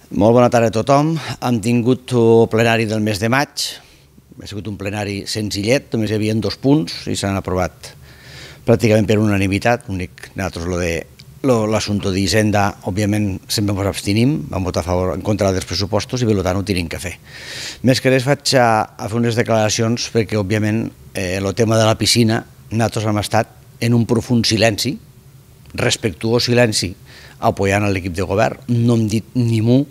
Molt bona tarda a tothom. Hem tingut el plenari del mes de maig. Ha sigut un plenari senzillet, només hi havia 2 punts i s'han aprovat pràcticament per unanimitat. Nosaltres l'assumpte d'Hisenda, òbviament, sempre ens abstenim, vam votar a favor en contra dels pressupostos i per tant ho tenim que fer. Més que res vaig a fer unes declaracions perquè, òbviament, el tema de la piscina, nosaltres hem estat en un profund silenci, respectuós silenci, apoyant l'equip de govern, no hem dit ni mu.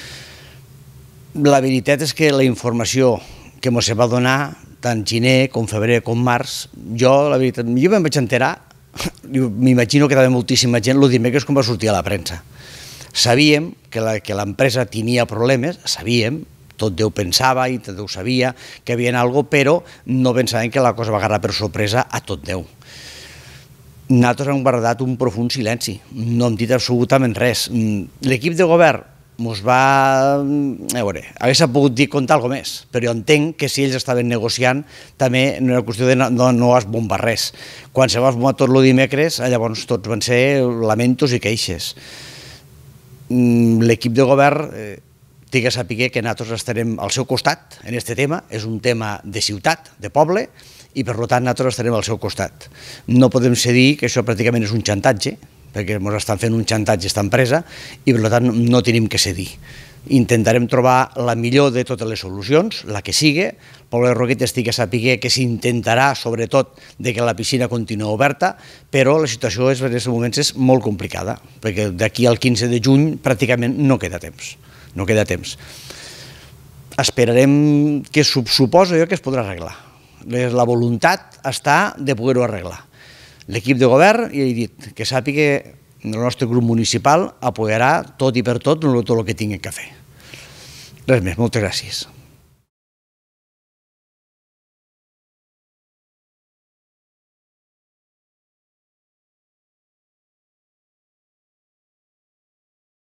La veritat és que la informació que ens va donar, tant gener com febrer com març, jo me'n vaig enterar, m'imagino que també moltíssima gent, el dimecres quan va sortir a la premsa. Sabíem que l'empresa tenia problemes, sabíem, tot Déu pensava i tot Déu sabia que hi havia alguna cosa, però no pensàvem que la cosa va agarrar per sorpresa a tot Déu. Nosaltres hem guardat un profund silenci, no hem dit absolutament res. L'equip de govern ens va... A veure, hauria pogut dir contar alguna cosa més, però jo entenc que si ells estaven negociant també no era qüestió de no esbombar res. Quan se va esbombar tot el dimecres, llavors tots van ser lamentos i queixes. L'equip de govern té que saber que nosaltres estarem al seu costat en aquest tema, és un tema de ciutat, de poble, i per tant nosaltres estarem al seu costat. No podem cedir que això pràcticament és un xantatge, perquè ens estan fent un xantatge aquesta empresa i per tant no tenim que cedir. Intentarem trobar la millor de totes les solucions, la que sigui. El poble de Roquetes té que saber que s'intentarà sobretot que la piscina continuï oberta, però la situació en aquests moments és molt complicada, perquè d'aquí al 15 de juny pràcticament no queda temps. No queda temps. Esperarem que suposo jo que es podrà arreglar. La voluntat està de poder-ho arreglar. L'equip de govern, ja he dit, que sàpiga que el nostre grup municipal apoyarà tot i per tot el que tingui que fer. Res més, moltes gràcies.